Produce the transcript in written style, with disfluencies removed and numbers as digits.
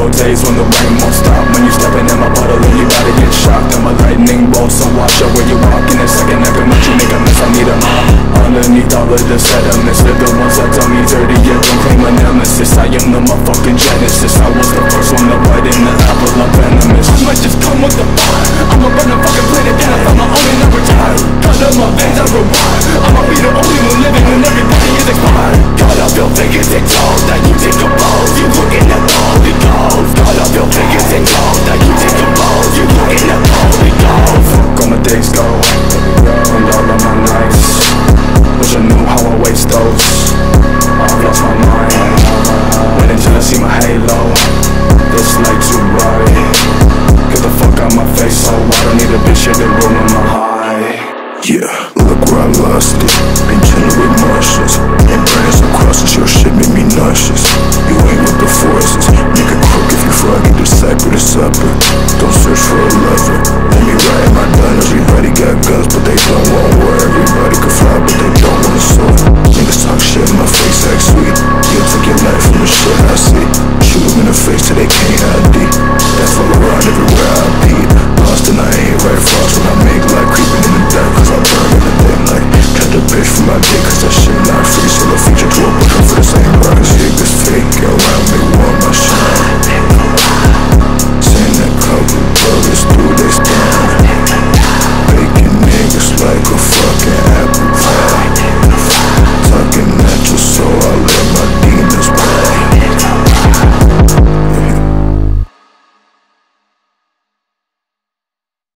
cold days when the rain won't stop. When you stepping in my puddle and you gotta get shocked. I'm a lightning bolt, so watch out where you walk. In a second I can let you make a mess, I need a mop. Underneath all of the sediments, they're the ones that tell me dirty, yet don't claim a nemesis. I am the motherfucking genesis. I was the first one to bite in the apple, I'm venomous. I might just come with the fire. I'ma run the fucking planet down. I found my own and I retire. Cut up my veins, I rewind. I'ma be the only one living when everybody is expired. Cut up your fingers and toes, now you take a pose. You looking at the Holy Ghost. Cut up your fingers and toes, now you take a pose. You looking at the Holy Ghost. Fuck all my days go, and all of my nights. Wish I knew how I waste those.